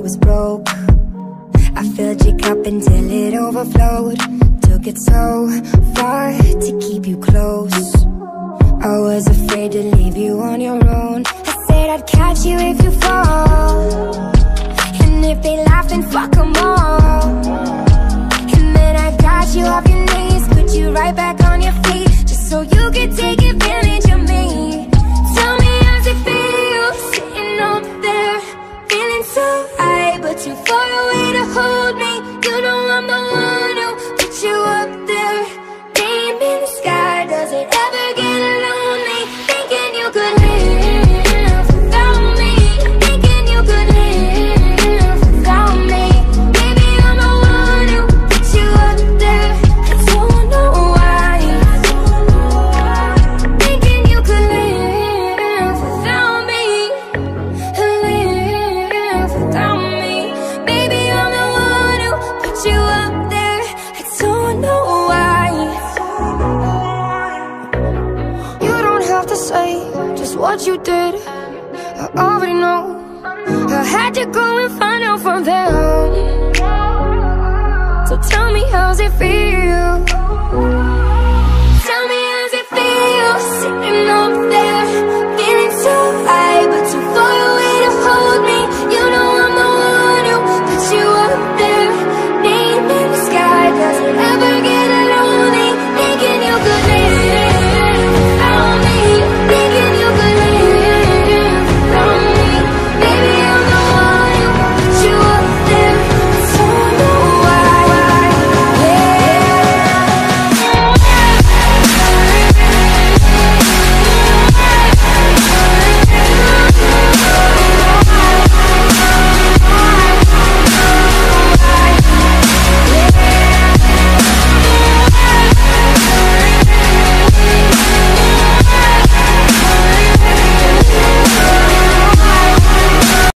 was broke. I filled your cup until it overflowed. Took it so far to keep you close. I was afraid to leave you on your own. I said I'd catch you if you fall, and if they laugh then fuck them all. And then I got you off your knees, put you right back on your feet, just so you could take advantage of me. Tell me how's it feel, sitting up there, feeling so high, but too far away to hold me. You know I'm the one who put you up there, name in the sky. Does it ever get lonely, thinking you could live without me, thinking you could live without me? Baby, I'm the one who put you up there. I don't know why, thinking you could live without me, live without me. Baby, I'm the one who put you up there. I don't know why. You don't have to say just what you did, I already know. I had to go and find out from them. So tell me how's it feel,